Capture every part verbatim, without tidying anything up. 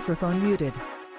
Microphone muted.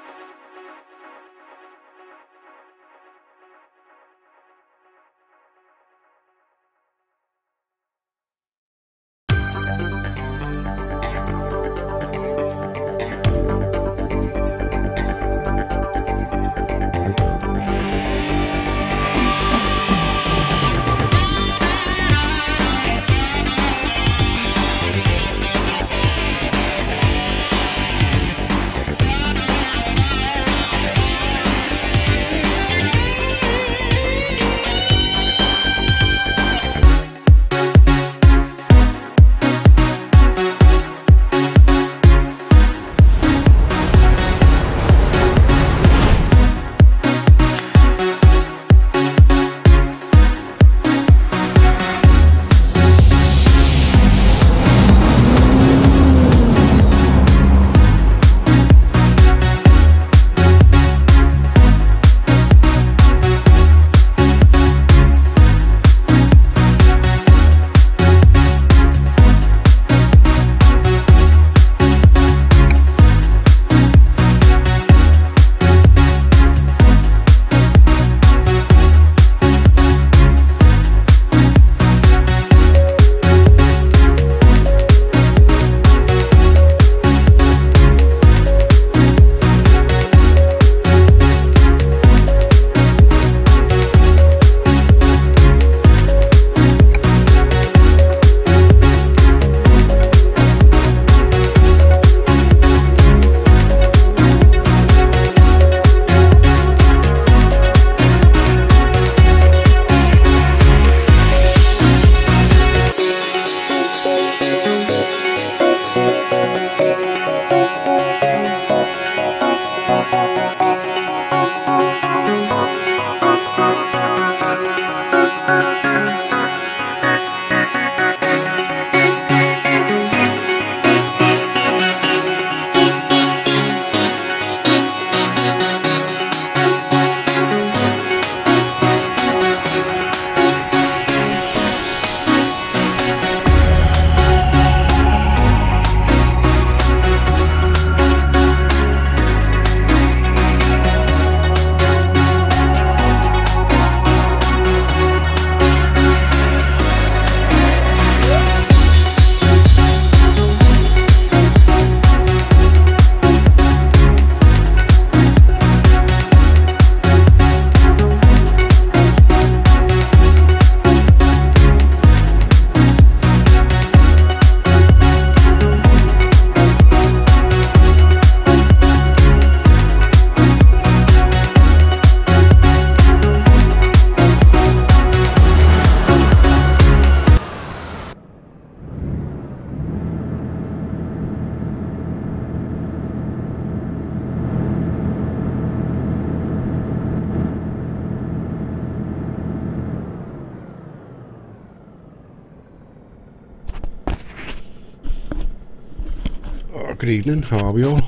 Good evening, how are we all?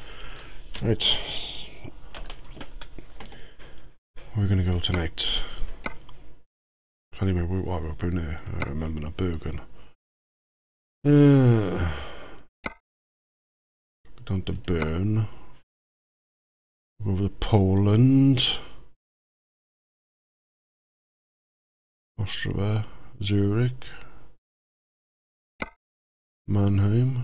Right, where are we going to go tonight? I can't even remember what we're up in there. I remember not Bergen. Uh, down to Bern. Go over to Poland. Ostrava, Zurich. Mannheim.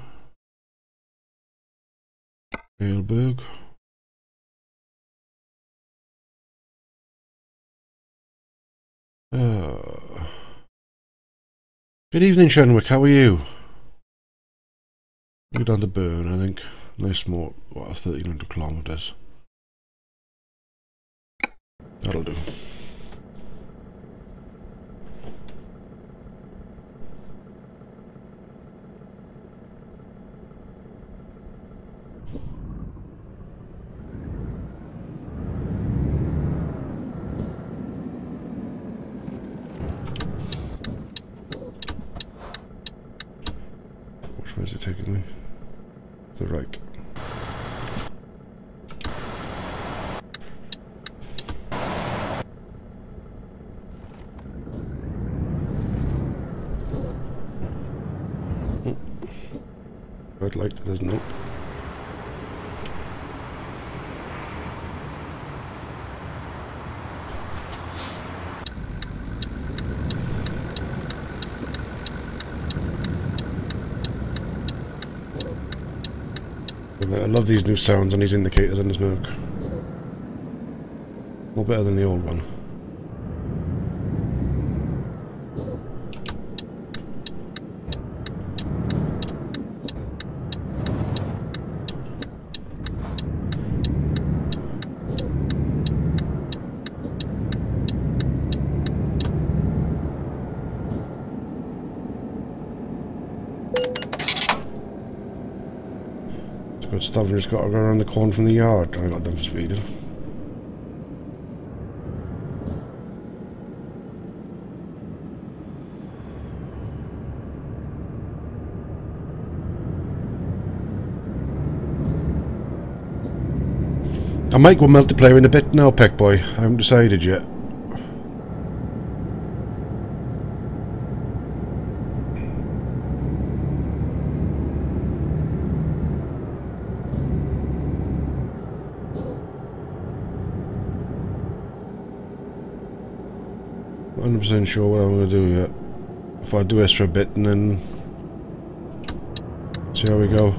Heidelberg. Uh, good evening, Shenwick. How are you? We're down to Bern, I think. Nice more, what, thirteen hundred kilometres. That'll do. Which way is it taking me? The right. Red light, there's no. I love these new sounds on these indicators in this Merc. More better than the old one. But Stavener's got to go around the corner from the yard. I got them for speeding. I might go multiplayer in a bit now, Peck Boy. I haven't decided yet. one hundred percent sure what I'm going to do yet. If I do this for a bit and then see how we go.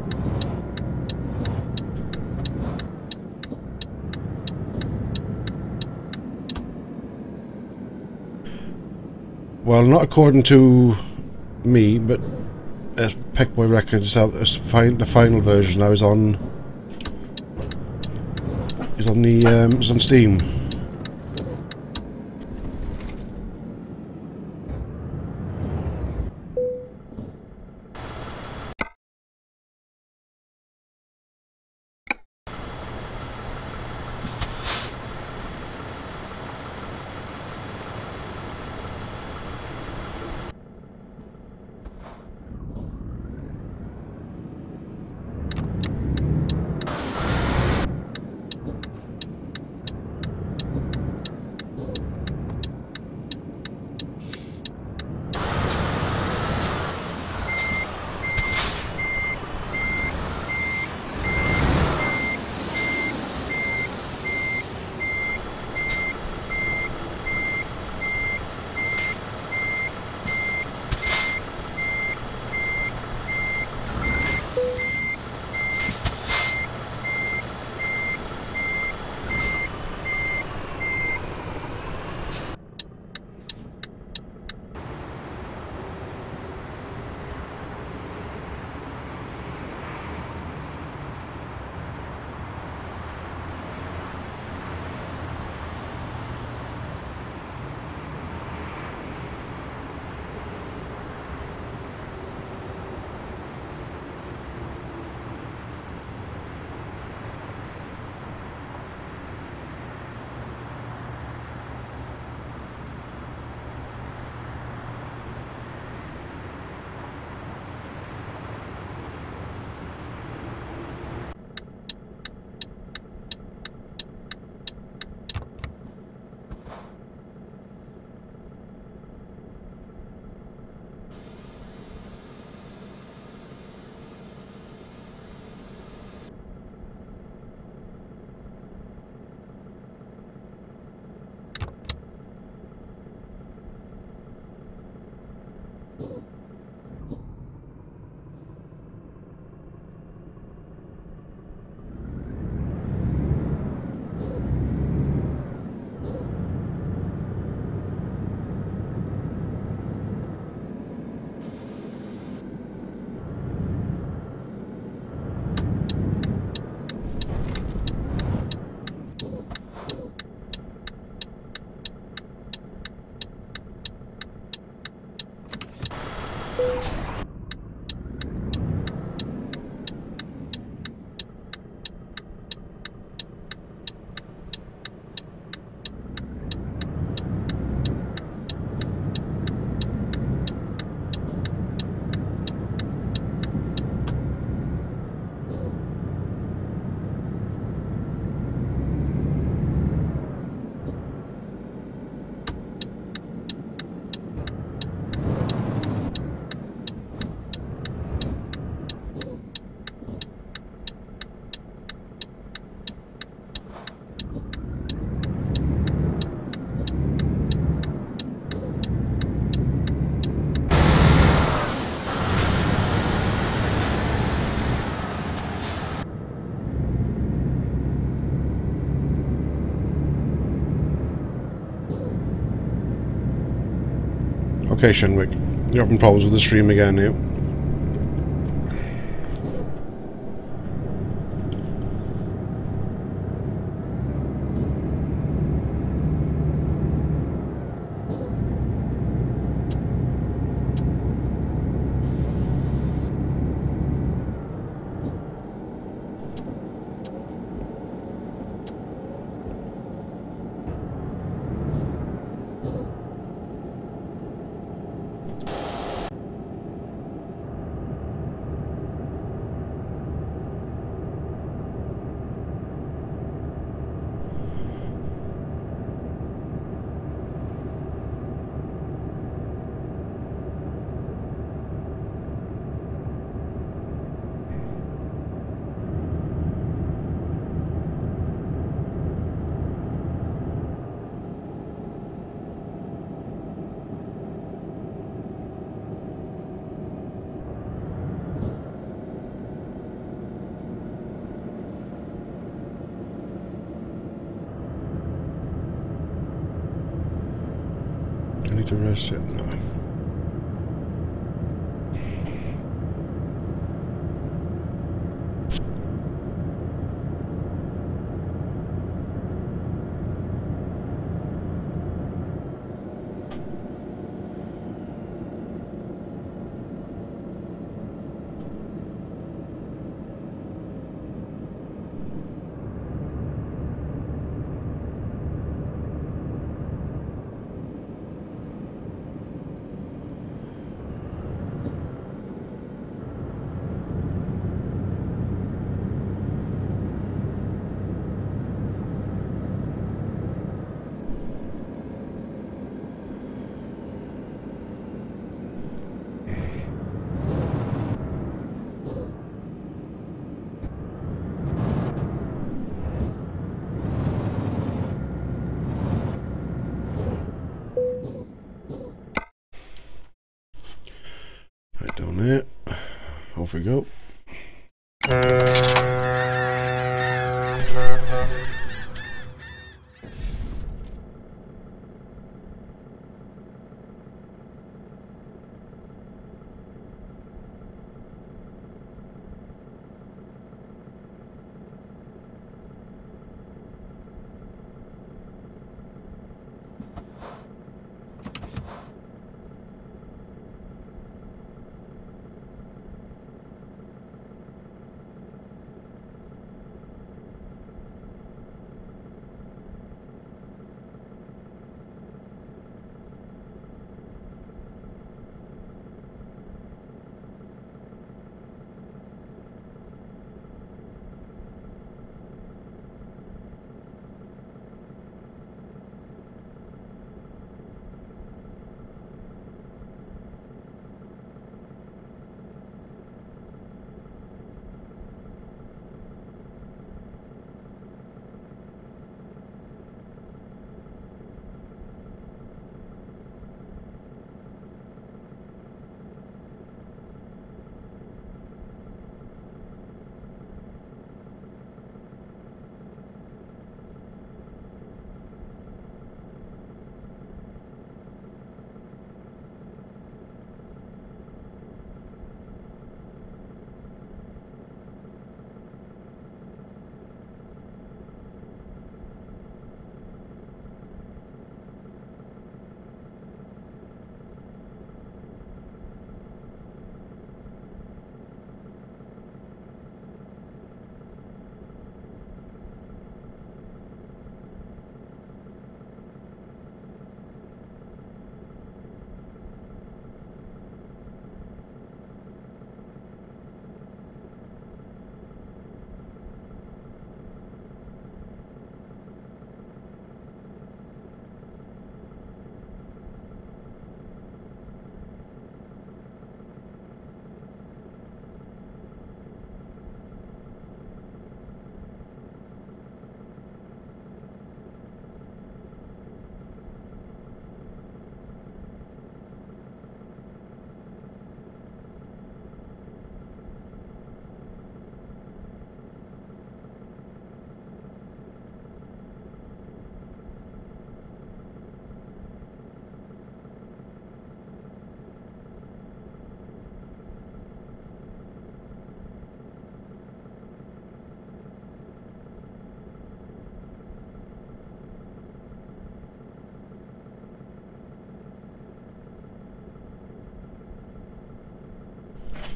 Well, not according to me, but as Peck Boy Records, the final version now is on is on the um, is on Steam. Okay, Shenwick, you're having problems with the stream again now. I need to rest it now. Right down there. Off we go.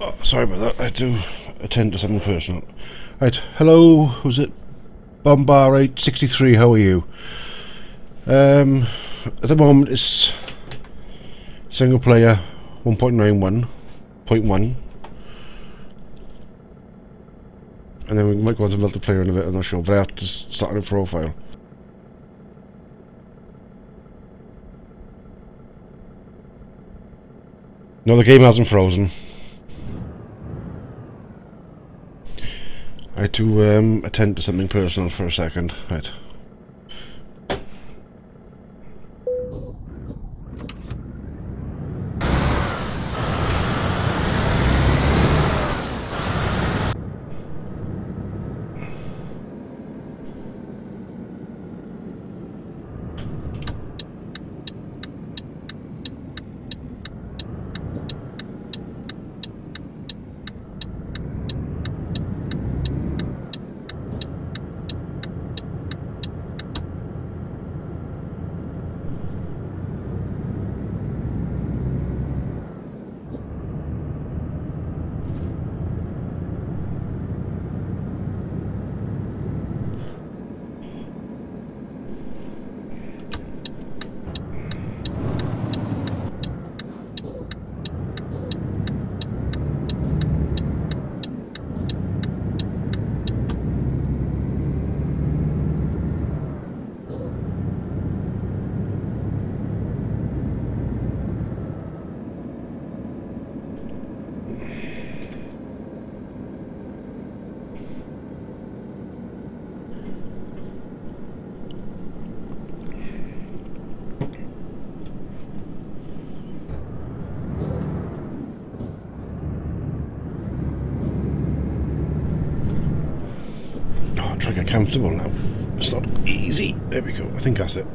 Oh, sorry about that, I had to attend to something personal. Right, hello, who's it? Bombar eight sixty-three, how are you? Um, at the moment it's single player one point nine one point one, and then we might go on to multiplayer in a bit, I'm not sure, but I have to start a new profile. No, the game hasn't frozen. I had to um, attend to something personal for a second. Right. Try to get comfortable now. It's not easy. There we go. I think that's it.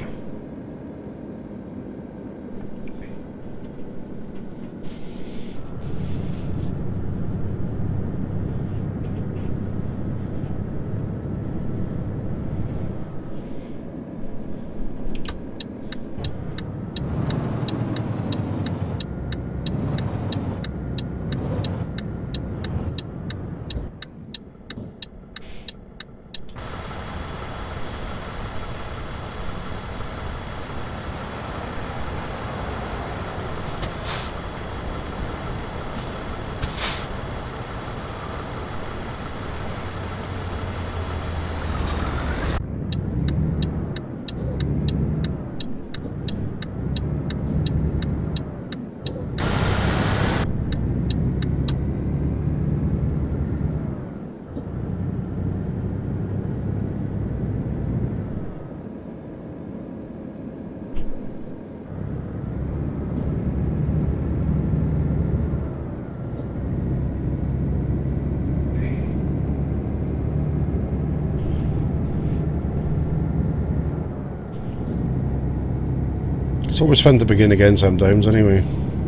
It's always fun to begin again sometimes, anyway.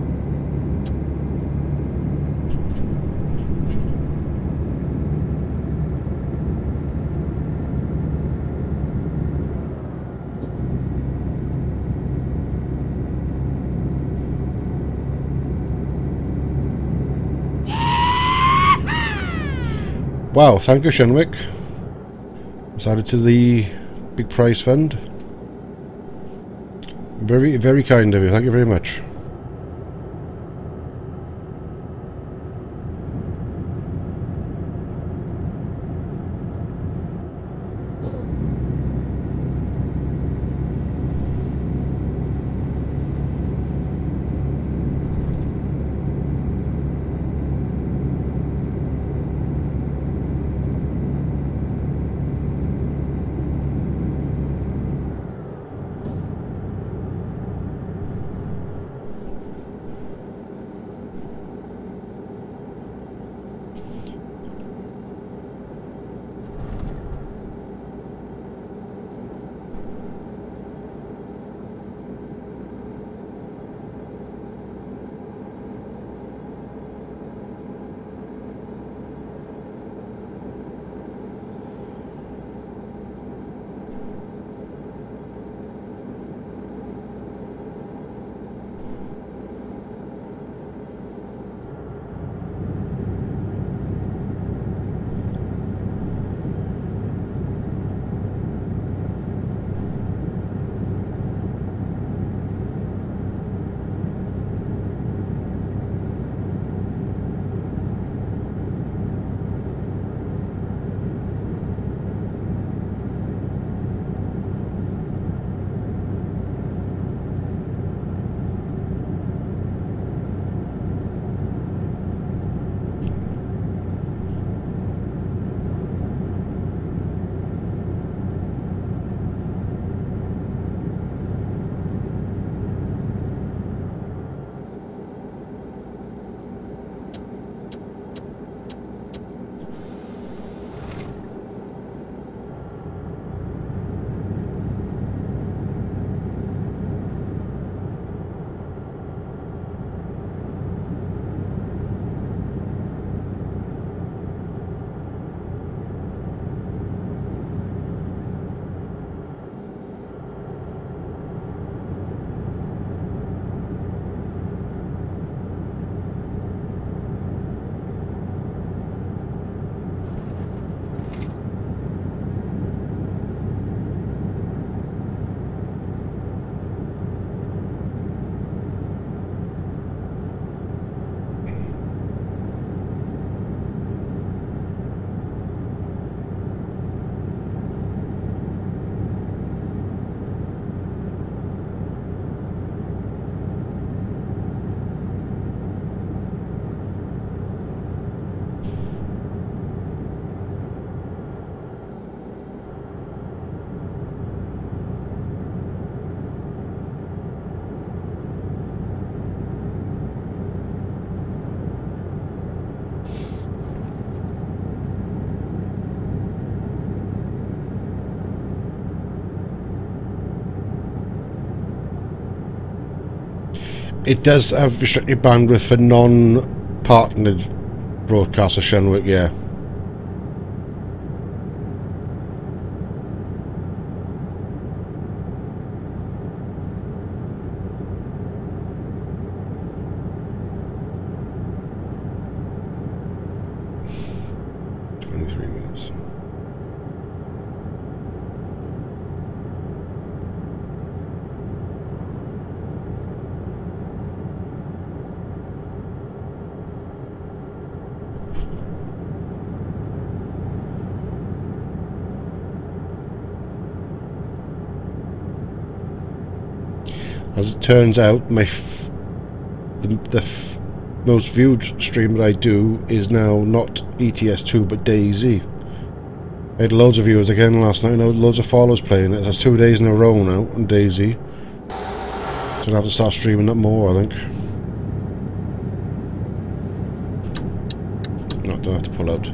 Wow, thank you, Shenwick. It's added to the big prize fund. Very, very kind of you. Thank you very much. It does have restricted bandwidth for non-partnered broadcaster, Shenwick, yeah. twenty-three minutes. As it turns out, my f the, the f most viewed stream that I do is now not E T S two but DayZ. I had loads of viewers again last night, you know, loads of followers playing it. That's two days in a row now on DayZ. So I'll have to start streaming that more, I think. No, don't have to pull out.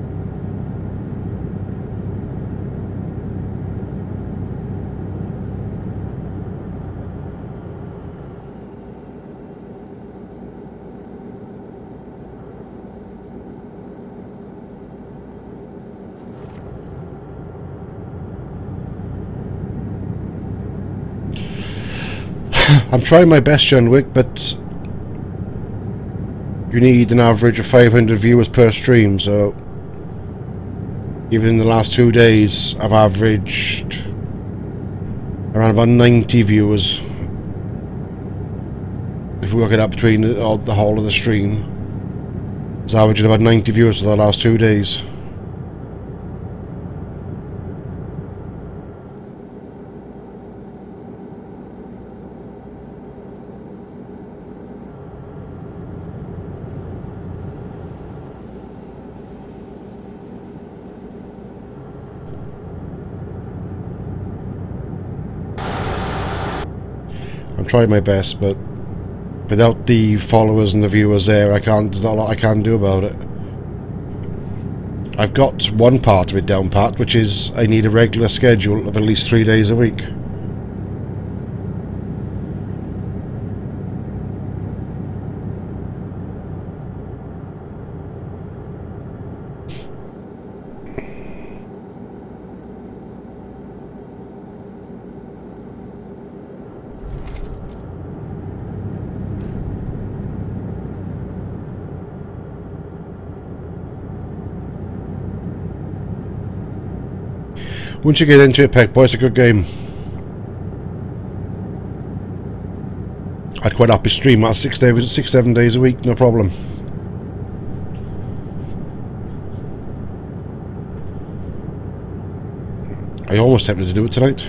I'm trying my best, John Wick, but you need an average of five hundred viewers per stream, so even in the last two days I've averaged around about ninety viewers. If we work it out between the, uh, the whole of the stream, it's averaging about ninety viewers for the last two days. I'm trying my best, but without the followers and the viewers there, I can't. There's not a lot I can do about it. I've got one part of it down pat, which is I need a regular schedule of at least three days a week. Once you get into it, Peck Boy, it's a good game. I'd quite happy stream that six days, six, seven days a week, no problem. I almost tempted to do it tonight.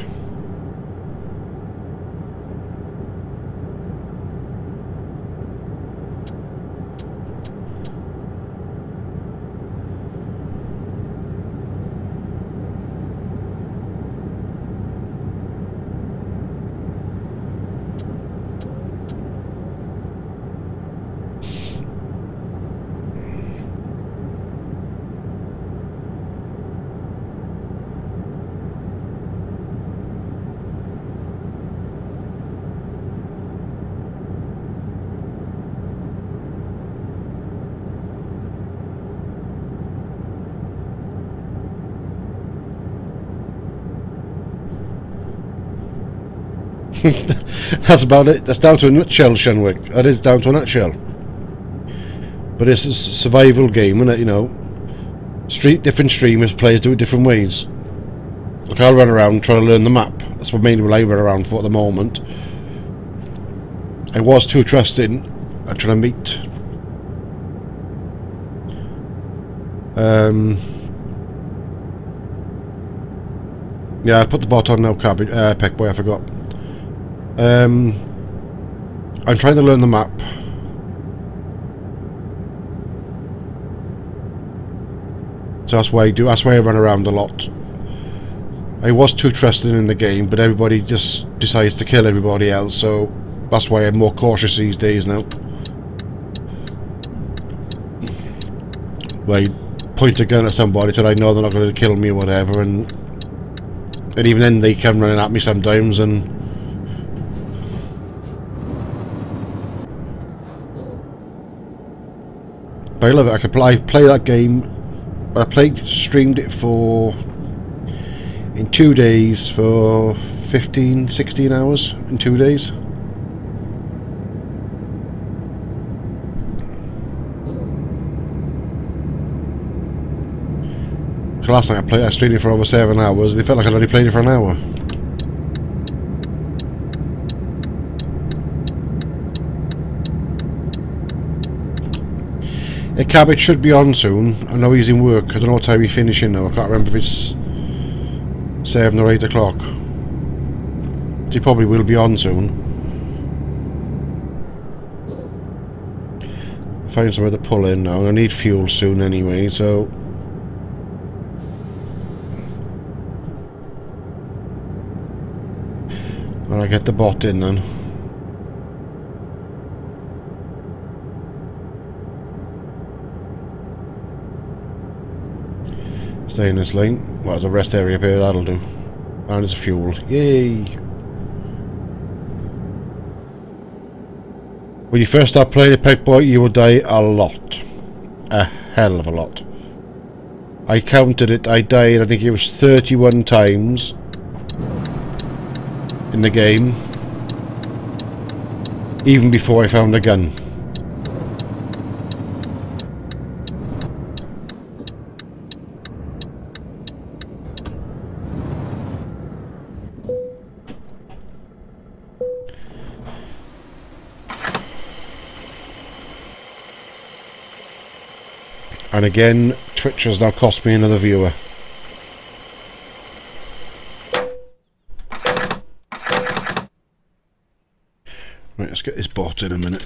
That's about it. That's down to a nutshell, Shenwick. That is down to a nutshell. But it's a survival game, isn't it? You know, street different streamers, players do it different ways. Look, I'll run around trying to learn the map. That's what mainly what I run around for at the moment. I was too trusting. I'm trying to meet. Um. Yeah, I put the bot on now, Cabbage, uh, Peck Boy. I forgot. Um, I'm trying to learn the map. So that's why I do. That's why I run around a lot. I was too trusting in the game, but everybody just decides to kill everybody else. So that's why I'm more cautious these days now. Where I point a gun at somebody till I know they're not going to kill me or whatever, and and even then they come running at me sometimes and. But I love it. I could play, play that game. I played, streamed it for in two days for fifteen, sixteen hours in two days. Last night I played, I streamed it for over seven hours. It felt like I'd only played it for an hour. A cabbage should be on soon. I know he's in work. I don't know what time he's finishing now. I can't remember if it's seven or eight o'clock. He probably will be on soon. Find somewhere to pull in now. I need fuel soon anyway, so. I'll get the bot in then. Stay in this lane. Well, there's a rest area up here, that'll do. And there's fuel. Yay! When you first start playing the Pet Boy, you will die a lot. A hell of a lot. I counted it, I died, I think it was thirty-one times in the game, even before I found a gun. And again, Twitch has now cost me another viewer. Right, let's get this bot in a minute.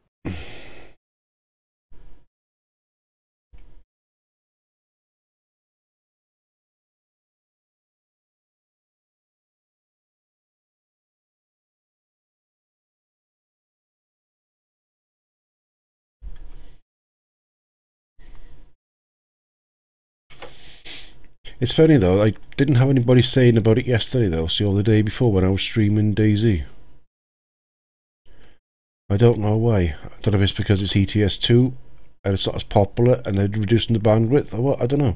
It's funny though, I didn't have anybody saying about it yesterday though, see, or the day before when I was streaming DayZ. I don't know why. I don't know if it's because it's E T S two and it's not as popular and they're reducing the bandwidth or what, I don't know.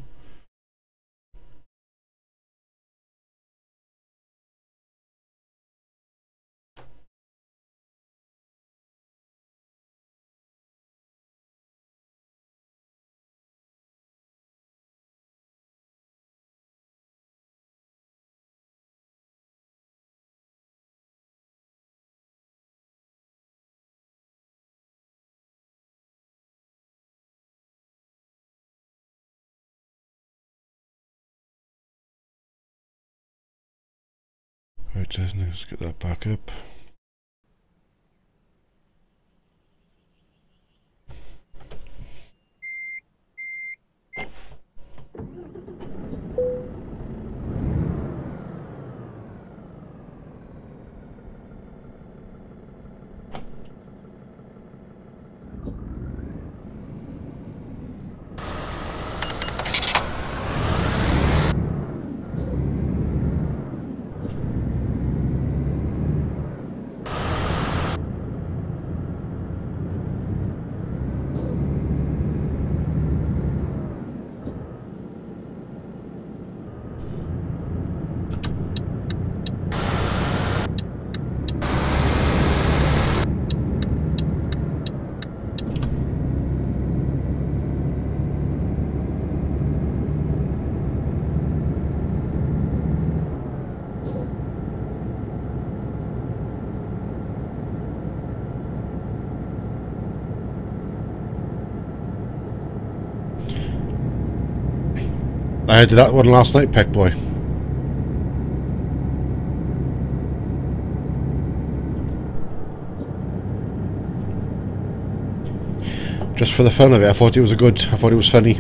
Right, let's get that back up. I did that one last night, Pet Boy. Just for the fun of it, I thought it was a good, I thought it was funny.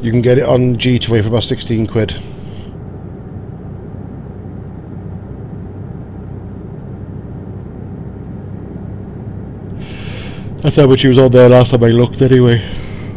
You can get it on G two A for about sixteen quid. That's how much he was on there last time I looked anyway.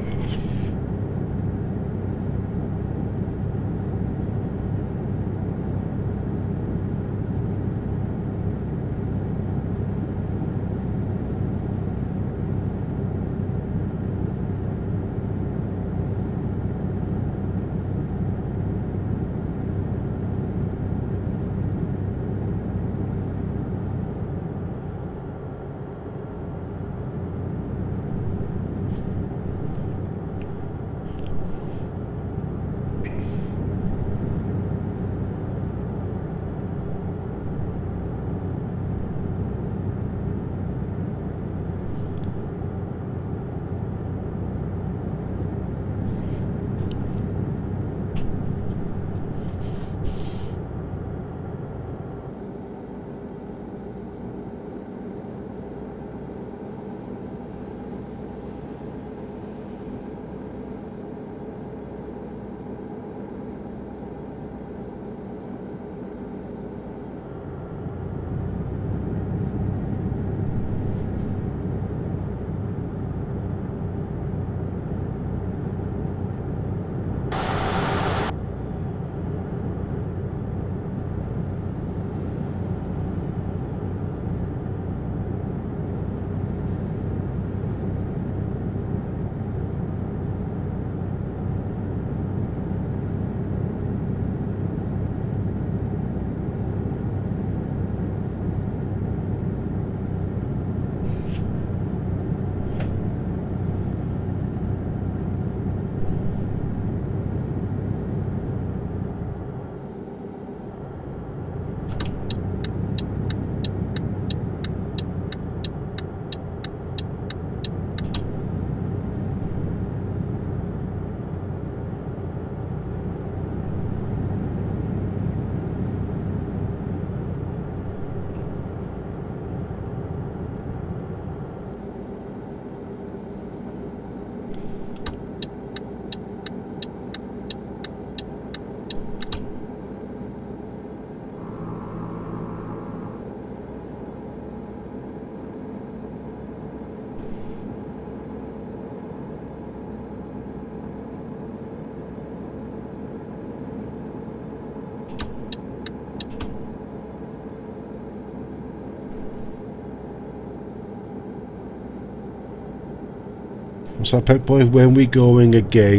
So Pep Boy, when we going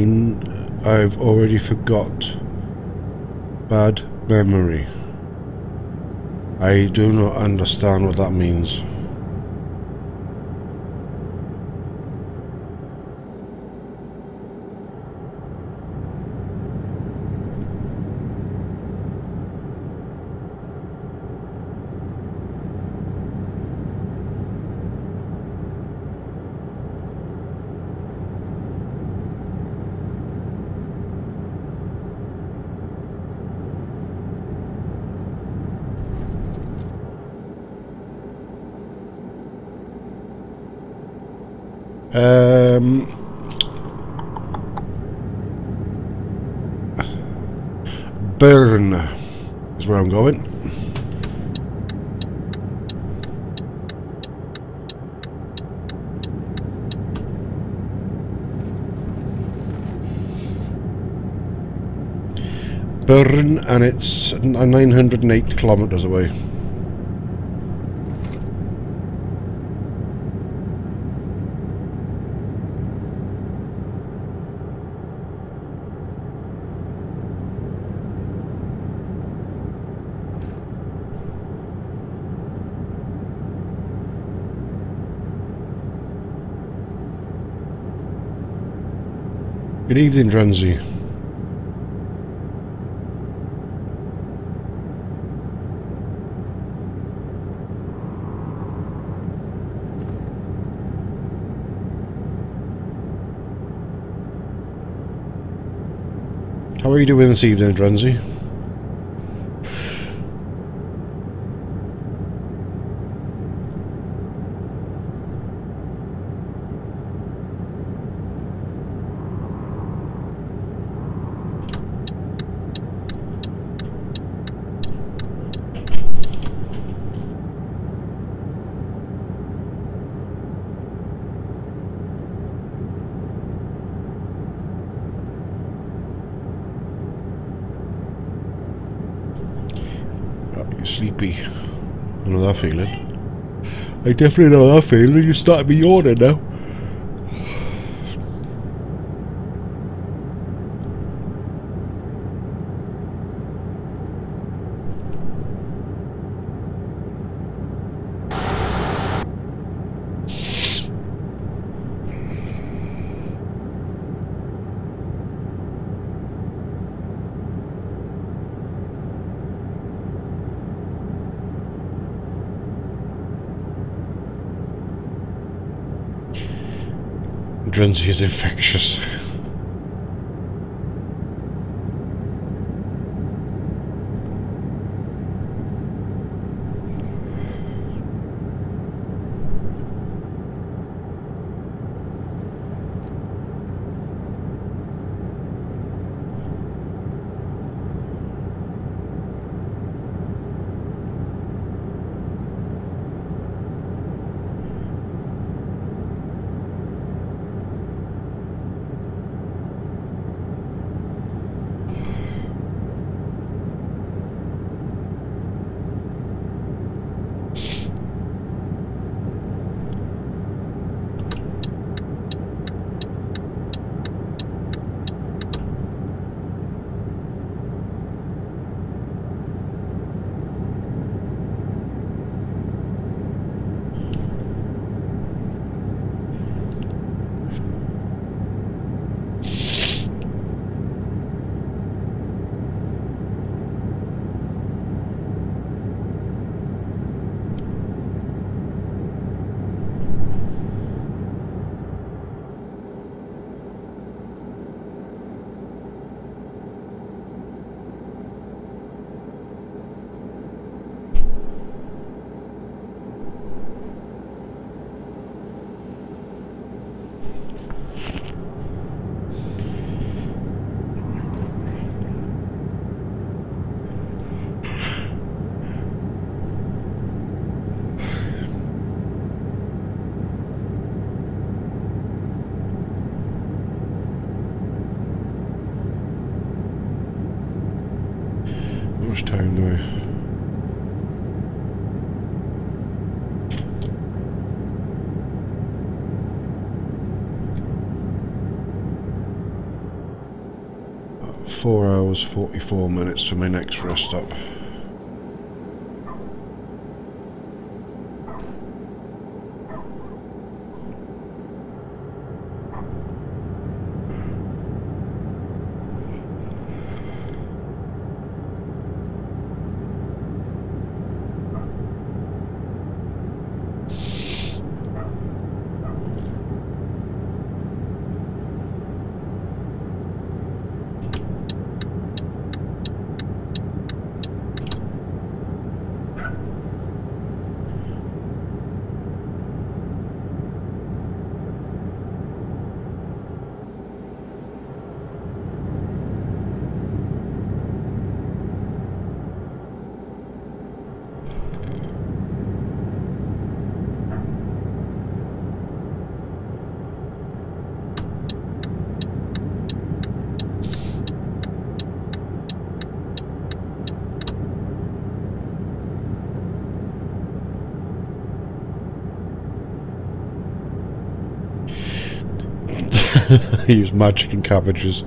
again? I've already forgot. Bad memory. I do not understand what that means. Um, Burn is where I'm going. Burn, and it's nine hundred eight kilometers away. Good evening, Dranzy. How are you doing this evening, Dranzy? You're sleepy. I know that feeling. I definitely know that feeling. You're starting to be yawning now. Drenzy is infectious. How much time do I? Four hours, forty-four minutes for my next rest stop. Use magic and cabbages.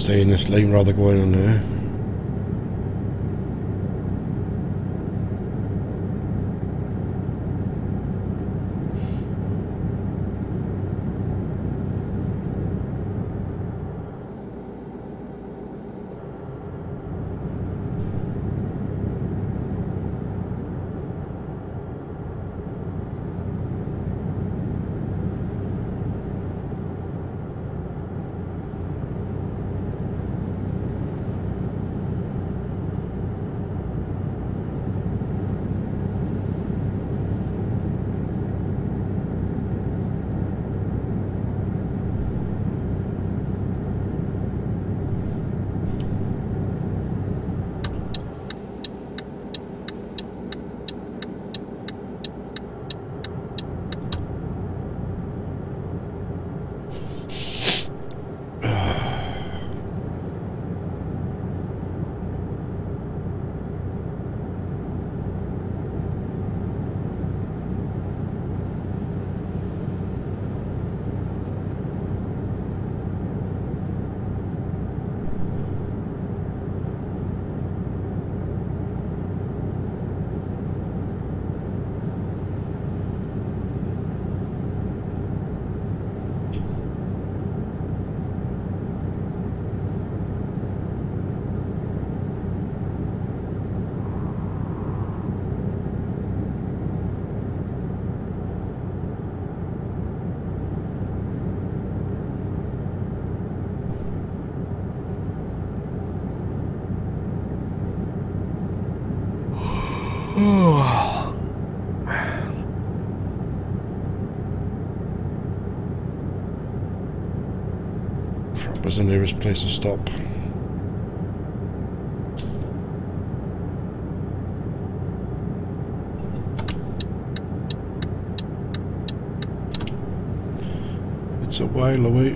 stay in this lane rather going on there. Where's the nearest place to stop? It's a while away.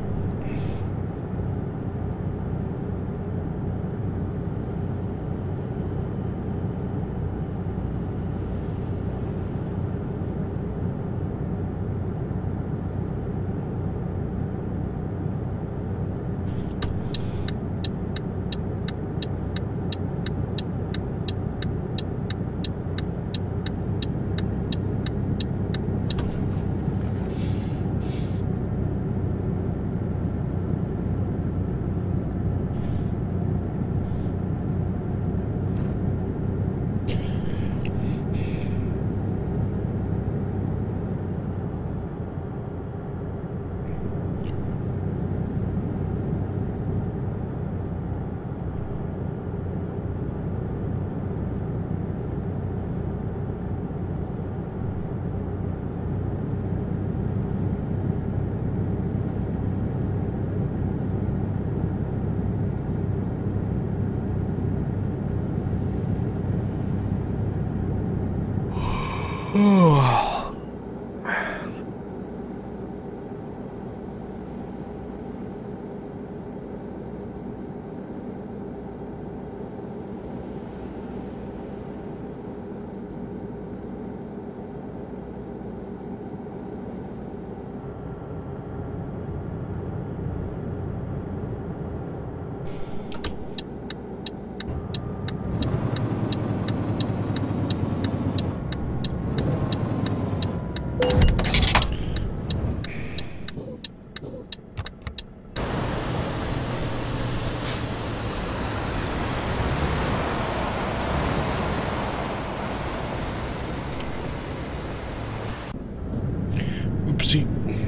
Oopsie.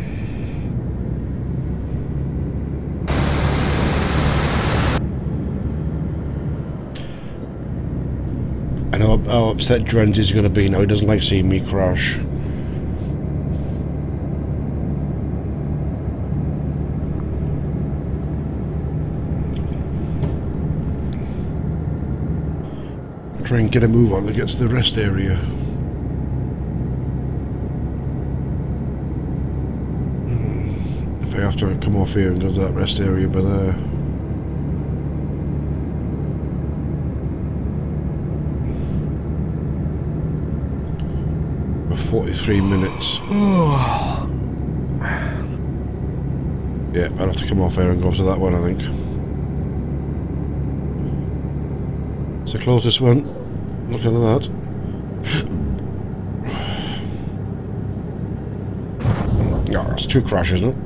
I know how upset Drenz is going to be now. He doesn't like seeing me crash. Try and get a move on to get to the rest area. If I have to come off here and go to that rest area by there. For forty-three minutes. Yeah, I'll have to come off here and go to that one, I think. It's the closest one. Look at that. No, that's two crashes, isn't it?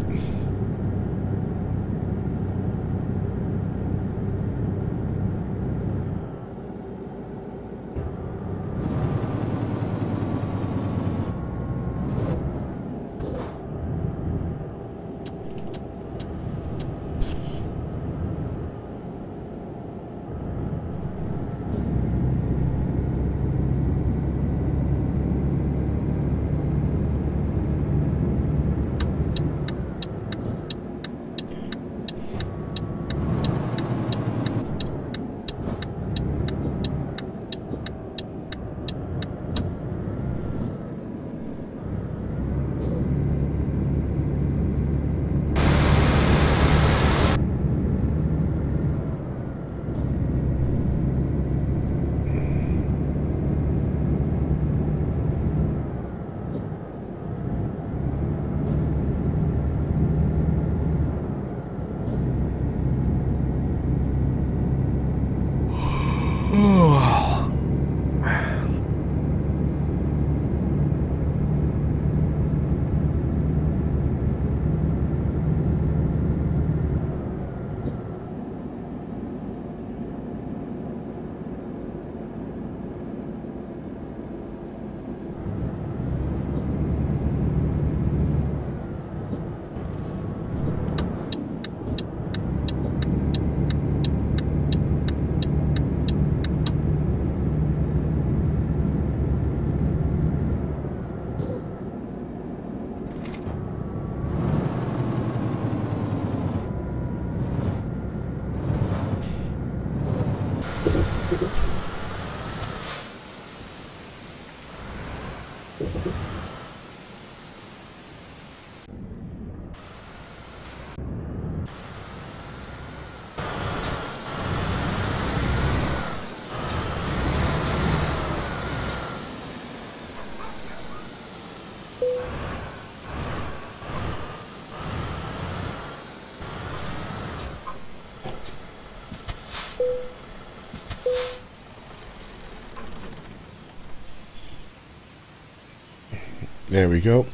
There we go.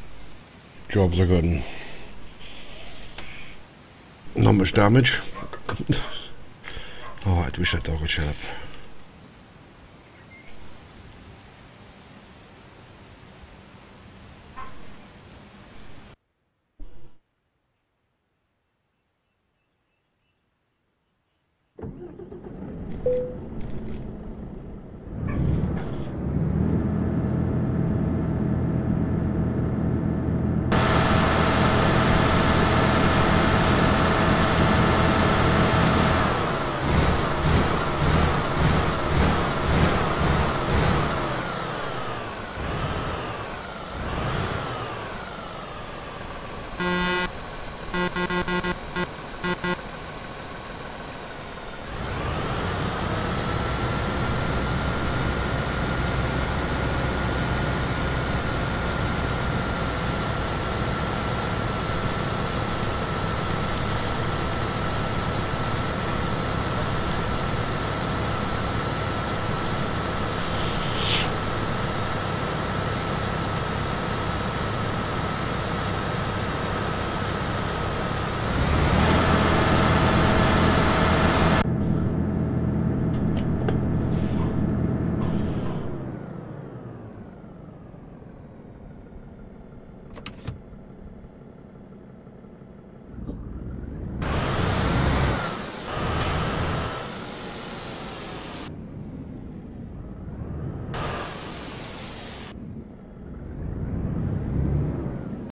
Jobs are good. Not much damage. Oh, I wish that dog would shut up.